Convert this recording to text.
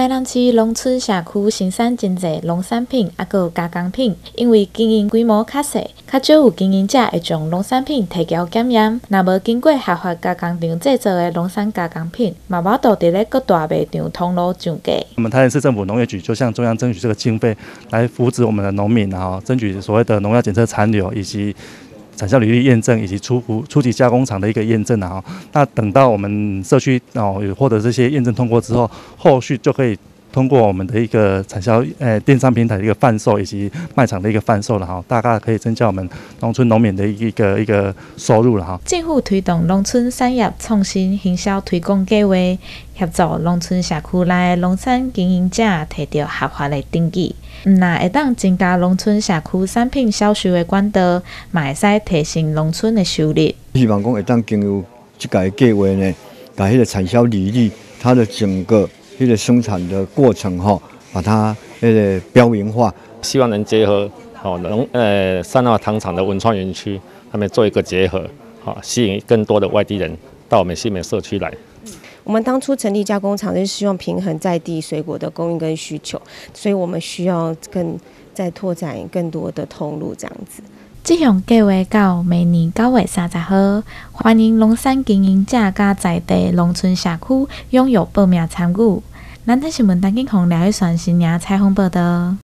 台南市农村社区生产真侪农产品，还有加工品，因为经营规模较细，较少有经营者会将农产品提交检验。若无经过合法加工厂制作的农产加工品，嘛无度伫咧各大卖场通路上架。 我们台南市政府农业局就向中央争取这个经费，来扶植我们的农民，争取所谓的农药检测残留以及产销履历验证以及初级加工厂的一个验证那等到我们社区有获得这些验证通过之后，后续就可以通过我们的一个产销电商平台的一个贩售以及卖场的一个贩售了大概可以增加我们农村农民的一个收入了政府推动农村产业创新行销推广计划，协助农村社区内的农产经营者摕到合法的登记。那会当增加农村社区产品销售的管道，嘛会使提升农村的收入。 希望讲会当经由这个计划呢，把迄个产销履历，它的整个迄个生产的过程把它标明化。 希望能结合善化糖厂的文创园区，他们做一个结合，吸引更多的外地人到我们西门社区来。 我们当初成立加工厂，就是希望平衡在地水果的供应跟需求，所以我们需要再拓展更多的通路，这样子。 这项计划到明年9月30号，欢迎农产经营者甲在地农村社区踊跃报名参与。南台新闻陈景宏、廖玉璇新营采访报道。